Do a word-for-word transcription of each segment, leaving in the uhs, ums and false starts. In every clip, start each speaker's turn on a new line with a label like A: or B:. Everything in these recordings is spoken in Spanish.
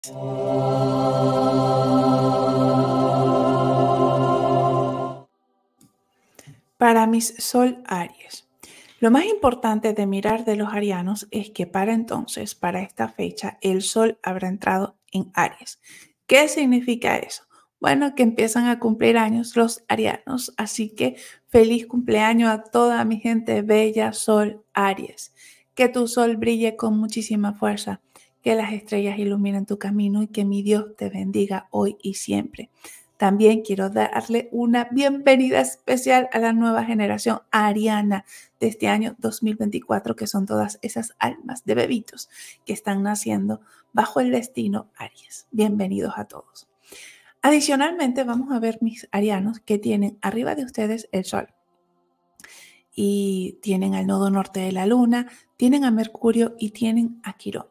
A: Para mis Sol Aries. Lo más importante de mirar de los arianos es que para entonces, para esta fecha, el Sol habrá entrado en Aries. ¿Qué significa eso? Bueno, que empiezan a cumplir años los arianos, así que feliz cumpleaños a toda mi gente bella Sol Aries. Que tu sol brille con muchísima fuerza, que las estrellas iluminen tu camino y que mi Dios te bendiga hoy y siempre. También quiero darle una bienvenida especial a la nueva generación ariana de este año dos mil veinticuatro, que son todas esas almas de bebitos que están naciendo bajo el destino Aries. Bienvenidos a todos. Adicionalmente, vamos a ver mis arianos que tienen arriba de ustedes el Sol y tienen al nodo norte de la Luna, tienen a Mercurio y tienen a Quirón.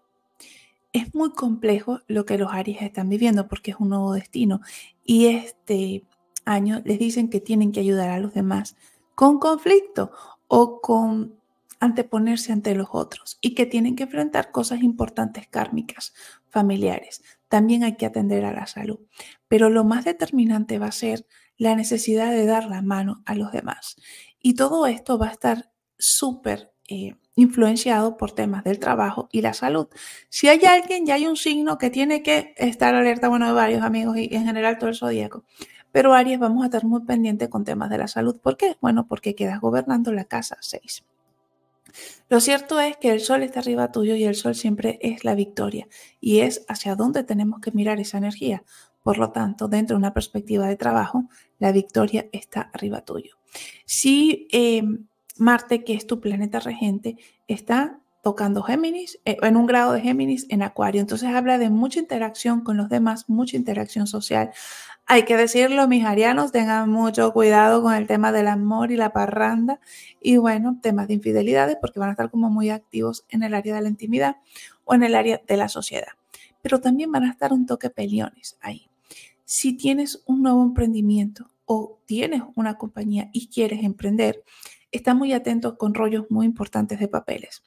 A: Es muy complejo lo que los Aries están viviendo porque es un nuevo destino y este año les dicen que tienen que ayudar a los demás con conflicto o con anteponerse ante los otros y que tienen que enfrentar cosas importantes kármicas, familiares. También hay que atender a la salud, pero lo más determinante va a ser la necesidad de dar la mano a los demás y todo esto va a estar súper eh, influenciado por temas del trabajo y la salud. Si hay alguien, ya hay un signo que tiene que estar alerta, bueno, de varios amigos y en general todo el zodíaco. Pero Aries, vamos a estar muy pendientes con temas de la salud. ¿Por qué? Bueno, porque quedas gobernando la casa seis. Lo cierto es que el Sol está arriba tuyo y el Sol siempre es la victoria y es hacia dónde tenemos que mirar esa energía. Por lo tanto, dentro de una perspectiva de trabajo, la victoria está arriba tuyo. Si eh, Marte, que es tu planeta regente, está tocando Géminis, eh, en un grado de Géminis en Acuario, entonces habla de mucha interacción con los demás, mucha interacción social. Hay que decirlo, mis arianos, tengan mucho cuidado con el tema del amor y la parranda y bueno, temas de infidelidades porque van a estar como muy activos en el área de la intimidad o en el área de la sociedad. Pero también van a estar un toque peleones ahí. Si tienes un nuevo emprendimiento o tienes una compañía y quieres emprender, está muy atento con rollos muy importantes de papeles.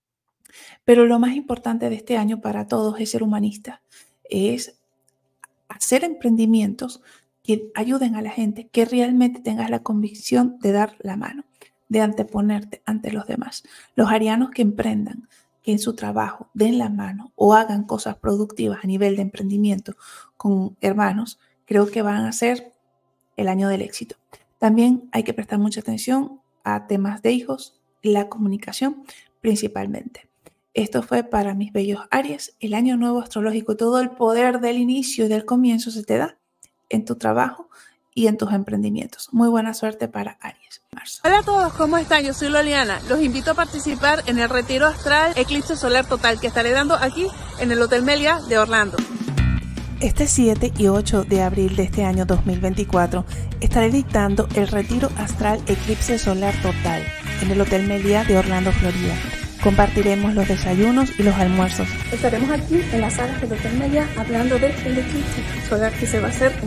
A: Pero lo más importante de este año para todos es ser humanista, es hacer emprendimientos que ayuden a la gente, que realmente tengas la convicción de dar la mano, de anteponerte ante los demás. Los arianos que emprendan, que en su trabajo den la mano o hagan cosas productivas a nivel de emprendimiento con hermanos, creo que van a ser el año del éxito. También hay que prestar mucha atención a temas de hijos, la comunicación principalmente. Esto fue para mis bellos Aries, el año nuevo astrológico, todo el poder del inicio y del comienzo se te da en tu trabajo y en tus emprendimientos. Muy buena suerte para Aries. Marzo.
B: Hola a todos, ¿cómo están? Yo soy Loliana. Los invito a participar en el retiro astral Eclipse Solar Total que estaré dando aquí en el Hotel Meliá de Orlando.
A: Este siete y ocho de abril de este año dos mil veinticuatro estaré dictando el retiro astral Eclipse Solar Total en el Hotel Meliá de Orlando, Florida. Compartiremos los desayunos y los almuerzos.
B: Estaremos aquí en las salas del Hotel Meliá hablando del eclipse solar que se va a hacer en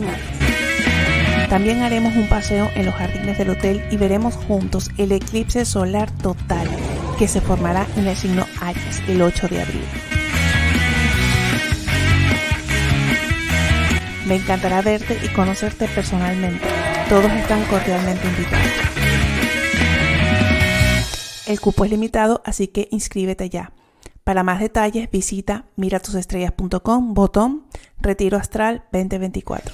B: Aries.
A: También haremos un paseo en los jardines del hotel y veremos juntos el eclipse solar total que se formará en el signo Aries el ocho de abril. Me encantará verte y conocerte personalmente. Todos están cordialmente invitados. El cupo es limitado, así que inscríbete ya. Para más detalles visita miratusestrellas punto com, botón Retiro Astral veinte veinticuatro.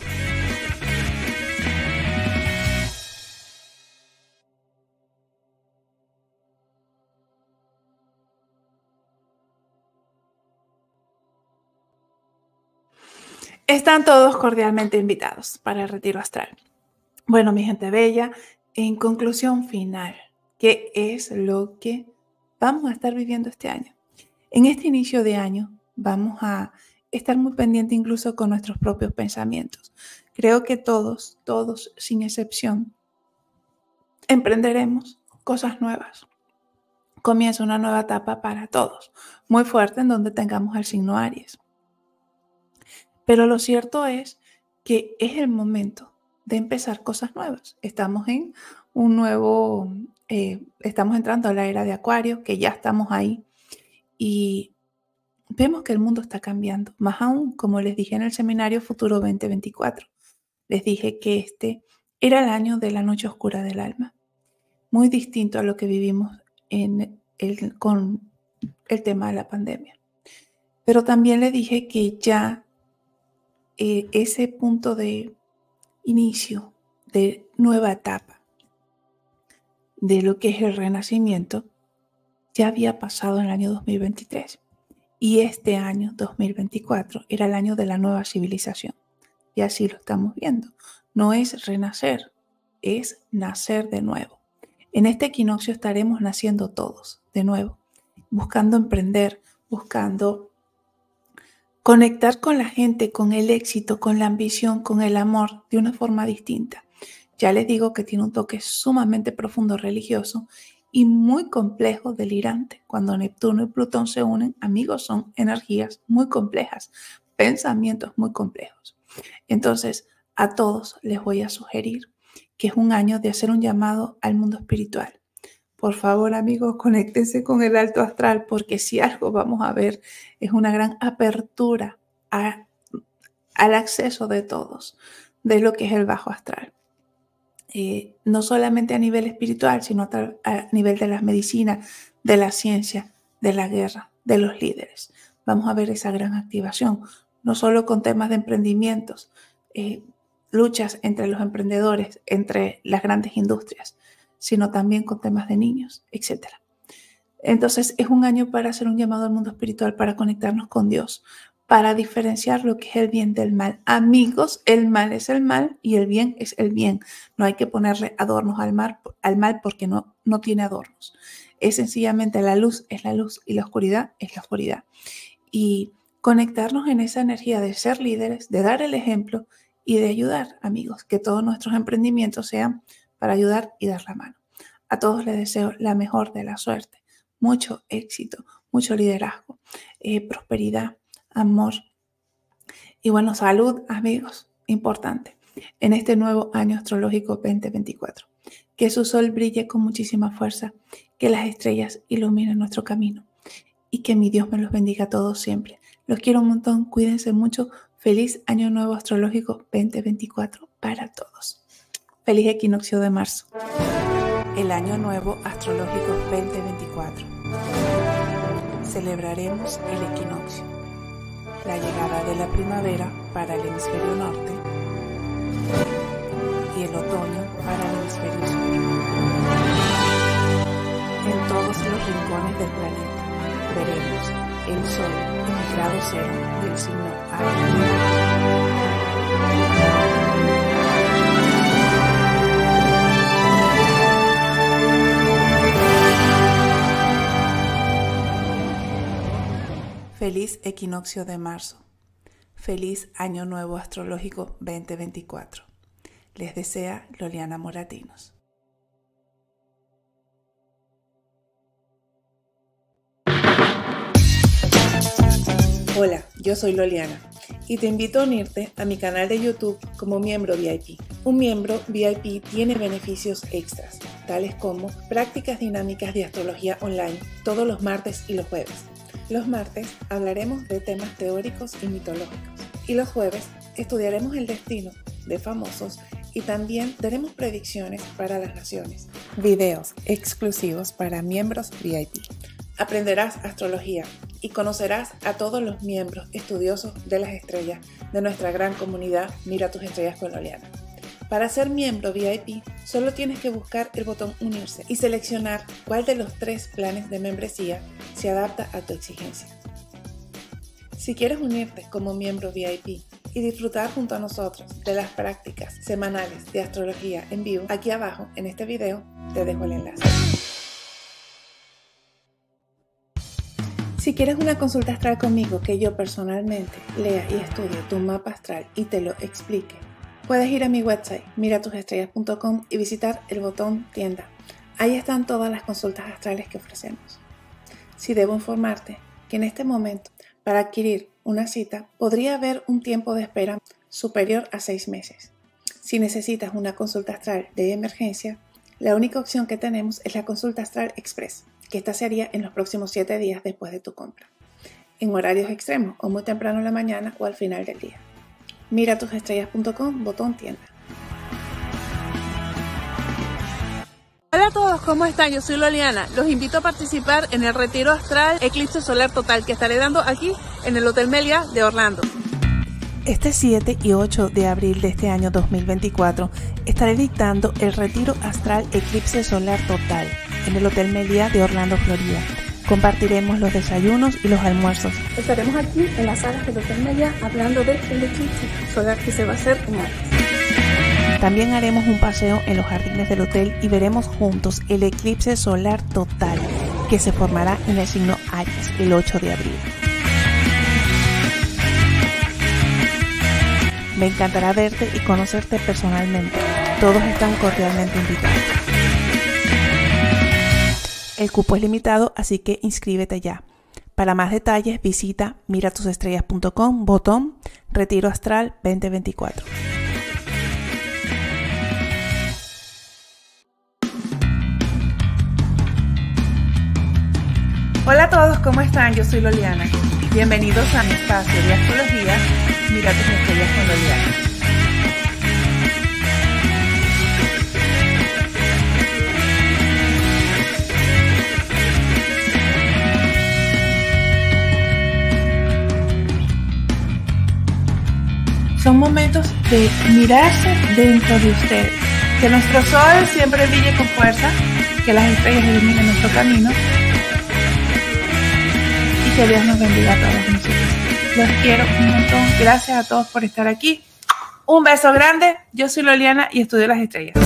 A: Están todos cordialmente invitados para el Retiro Astral. Bueno, mi gente bella, en conclusión final, ¿qué es lo que vamos a estar viviendo este año? En este inicio de año vamos a estar muy pendientes incluso con nuestros propios pensamientos. Creo que todos, todos sin excepción, emprenderemos cosas nuevas. Comienza una nueva etapa para todos, muy fuerte en donde tengamos el signo Aries. Pero lo cierto es que es el momento de empezar cosas nuevas. Estamos en un nuevo, eh, estamos entrando a la era de Acuario, que ya estamos ahí. Y vemos que el mundo está cambiando, más aún, como les dije en el seminario Futuro veinte veinticuatro. Les dije que este era el año de la noche oscura del alma, muy distinto a lo que vivimos en el, con el tema de la pandemia. Pero también le dije que ya eh, ese punto de inicio de nueva etapa de lo que es el renacimiento ya había pasado en el año dos mil veintitrés y este año dos mil veinticuatro era el año de la nueva civilización y así lo estamos viendo. No es renacer, es nacer de nuevo. En este equinoccio estaremos naciendo todos de nuevo, buscando emprender, buscando conectar con la gente, con el éxito, con la ambición, con el amor de una forma distinta. Ya les digo que tiene un toque sumamente profundo religioso y muy complejo, delirante. Cuando Neptuno y Plutón se unen, amigos, son energías muy complejas, pensamientos muy complejos. Entonces, a todos les voy a sugerir que es un año de hacer un llamado al mundo espiritual. Por favor, amigos, conéctense con el alto astral, porque si algo vamos a ver es una gran apertura a, al acceso de todos de lo que es el bajo astral. Eh, no solamente a nivel espiritual, sino a, a nivel de la medicina, de la ciencia, de la guerra, de los líderes. Vamos a ver esa gran activación, no solo con temas de emprendimientos, eh, luchas entre los emprendedores, entre las grandes industrias, sino también con temas de niños, etcétera. Entonces es un año para hacer un llamado al mundo espiritual, para conectarnos con Dios, para diferenciar lo que es el bien del mal. Amigos, el mal es el mal y el bien es el bien. No hay que ponerle adornos al mal, al mal porque no, no tiene adornos. Es sencillamente la luz es la luz y la oscuridad es la oscuridad. Y conectarnos en esa energía de ser líderes, de dar el ejemplo y de ayudar, amigos, que todos nuestros emprendimientos sean para ayudar y dar la mano. A todos les deseo la mejor de la suerte, mucho éxito, mucho liderazgo, eh, prosperidad, amor y bueno, salud, amigos, importante, en este nuevo año astrológico veinte veinticuatro. Que su sol brille con muchísima fuerza, que las estrellas iluminen nuestro camino y que mi Dios me los bendiga a todos siempre. Los quiero un montón, cuídense mucho. Feliz año nuevo astrológico veinte veinticuatro para todos. Feliz equinoccio de marzo. El año nuevo astrológico veinte veinticuatro. Celebraremos el equinoccio, la llegada de la primavera para el hemisferio norte y el otoño para el hemisferio sur. En todos los rincones del planeta veremos el sol en el grado cero y el signo Aries. Feliz equinoccio de marzo. Feliz año nuevo astrológico veinte veinticuatro. Les desea Loliana Moratinos. Hola, yo soy Loliana y te invito a unirte a mi canal de YouTube como miembro V I P. Un miembro V I P tiene beneficios extras, tales como prácticas dinámicas de astrología online todos los martes y los jueves. Los martes hablaremos de temas teóricos y mitológicos y los jueves estudiaremos el destino de famosos y también daremos predicciones para las naciones. Videos exclusivos para miembros V I P. Aprenderás astrología y conocerás a todos los miembros estudiosos de las estrellas de nuestra gran comunidad Mira tus estrellas con Loliana. Para ser miembro V I P, solo tienes que buscar el botón Unirse y seleccionar cuál de los tres planes de membresía se adapta a tu exigencia. Si quieres unirte como miembro V I P y disfrutar junto a nosotros de las prácticas semanales de astrología en vivo, aquí abajo en este video te dejo el enlace. Si quieres una consulta astral conmigo, que yo personalmente lea y estudie tu mapa astral y te lo explique, puedes ir a mi website mira tus estrellas punto com y visitar el botón tienda. Ahí están todas las consultas astrales que ofrecemos. Si debo informarte que en este momento, para adquirir una cita, podría haber un tiempo de espera superior a seis meses. Si necesitas una consulta astral de emergencia, la única opción que tenemos es la consulta astral express, que esta sería en los próximos siete días después de tu compra. en horarios extremos, o muy temprano en la mañana o al final del día. mira tus estrellas punto com, botón tienda.
B: Hola a todos, ¿cómo están? Yo soy Loliana. Los invito a participar en el Retiro Astral Eclipse Solar Total que estaré dando aquí en el Hotel Meliá de Orlando.
A: Este siete y ocho de abril de este año dos mil veinticuatro estaré dictando el Retiro Astral Eclipse Solar Total en el Hotel Meliá de Orlando, Florida. Compartiremos los desayunos y los almuerzos.
B: Estaremos aquí en las salas del Hotel Meliá hablando del eclipse solar que se va a hacer en Aries.
A: También haremos un paseo en los jardines del hotel y veremos juntos el eclipse solar total que se formará en el signo Aries el ocho de abril. Me encantará verte y conocerte personalmente. Todos están cordialmente invitados. El cupo es limitado, así que inscríbete ya. Para más detalles visita mira tus estrellas punto com, botón Retiro Astral veinte veinticuatro. Hola a todos, ¿cómo están? Yo soy Loliana. Bienvenidos a mi espacio de astrología, Mira tus estrellas con Loliana. Son momentos de mirarse dentro de ustedes. Que nuestro sol siempre brille con fuerza, que las estrellas iluminen nuestro camino y que Dios nos bendiga a todos nosotros. Los quiero un montón. Gracias a todos por estar aquí. Un beso grande. Yo soy Loliana y estudio las estrellas.